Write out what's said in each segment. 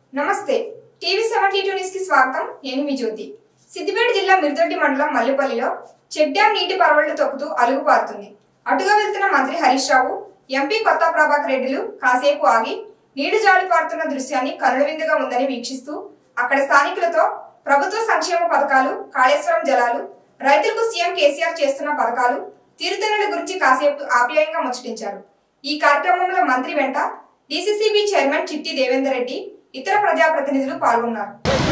నమస్తే TV 72 news కి స్వాగతం। నేను మీ జ్యోతి। సిద్దిపేట జిల్లా మిర్దొడ్డి మండలం మల్లిపల్లిలో చెక్ డ్యాం నీటి పరవళ్లు తొక్కుతూ అలుగు పారుతుంది। అటుగా వెళ్తున్న మంత్రి హరీష్ రావు, ఎంపీ కొత్త ప్రభాకర్ రెడ్డిలు కాసేపు ఆగి నీరు జాలి పారుతున్న దృశ్యాన్ని కనులవిందుగా ఉందని వీక్షిస్తూ అక్కడ స్థానికులతో ప్రభుత్వ సంక్షేమ పథకాలు, కాళేశ్వరం జలాలు, రైతులకు సీఎం కేసీఆర్ చేస్తున్న పథకాలు, తీరుతెన్నుల గురించి కాసేపు ఆప్యాయంగా ముచ్చటించారు। ఈ కార్యక్రమంలో మంత్రి వెంట డీసీసీబీ చైర్మన్ చిట్టి దేవేందర్ రెడ్డి, ఇతర ప్రజాప్రతినిధులు పాల్గొన్నారు।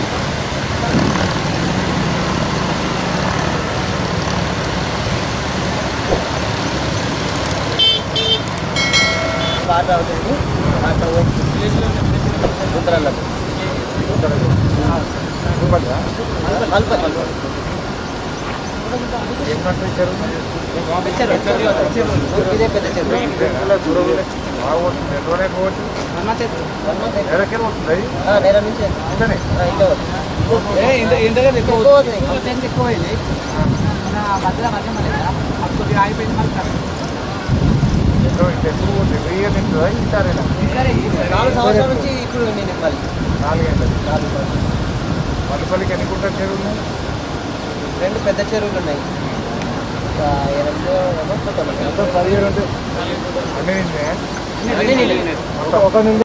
మల్లిపల్లికి ఎన్ని గుంటల చెరువులు ఉన్నాయి? 2 పెద్ద చెరువులు ఉన్నాయి। 17 అన్నీ